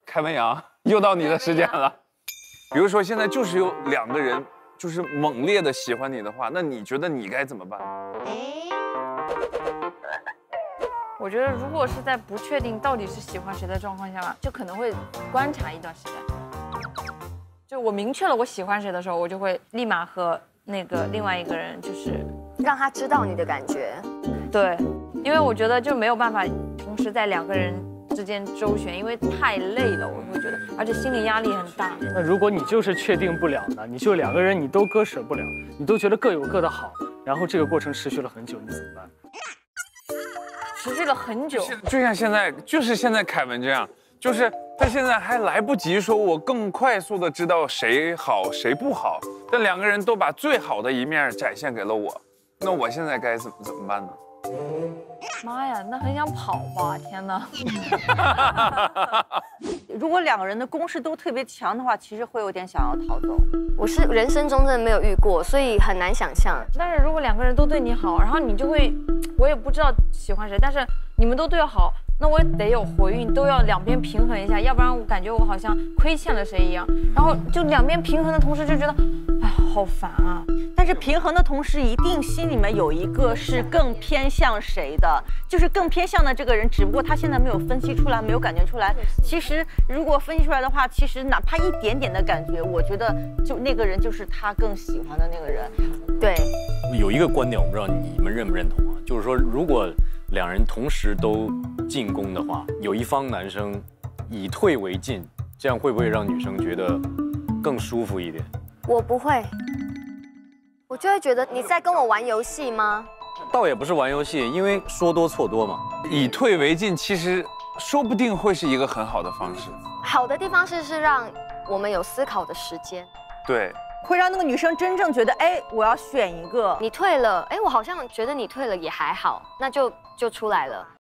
凯文阳，又到你的时间了。比如说现在就是有2个人，就是猛烈的喜欢你的话，那你觉得你该怎么办？ 我觉得如果是在不确定到底是喜欢谁的状况下，就可能会观察一段时间。就我明确了我喜欢谁的时候，我就会立马和那个另外一个人就是让他知道你的感觉。 对，因为我觉得就没有办法同时在2个人之间周旋，因为太累了，我会觉得，而且心理压力很大。 那如果你就是确定不了呢？你就2个人你都割舍不了，你都觉得各有各的好，然后这个过程持续了很久，你怎么办？ 持续了很久， 就像现在，就是现在凯文这样，就是他现在还来不及说我更快速的知道谁好谁不好，但2个人都把最好的一面展现给了我，那我现在该怎么办呢？ 妈呀，那很想跑吧！天哪！ 如果2个人的攻势都特别强的话，其实会有点想要逃走。 我是人生中真的没有遇过，所以很难想象。 但是如果2个人都对你好，然后你就会，我也不知道喜欢谁，但是你们都对我好，那我得有回应，都要2边平衡一下，要不然我感觉我好像亏欠了谁一样。然后就2边平衡的同时就觉得，哎，好烦啊！ 但是平衡的同时，一定心里面有一个是更偏向谁的，就是更偏向的这个人，只不过他现在没有分析出来，没有感觉出来。其实如果分析出来的话，其实哪怕一点点的感觉，我觉得就那个人就是他更喜欢的那个人。 对， 有一个观点，我不知道你们认不认同啊，就是说，如果2人同时都进攻的话，有一方男生以退为进，这样会不会让女生觉得更舒服一点？ 我不会，我就会觉得你在跟我玩游戏吗？ 倒也不是玩游戏，因为说多错多嘛。 以退为进，其实说不定会是一个很好的方式。 好的地方是让我们有思考的时间。 对， 会让那个女生真正觉得，哎，我要选一个。 你退了，哎，我好像觉得你退了也还好，那就出来了。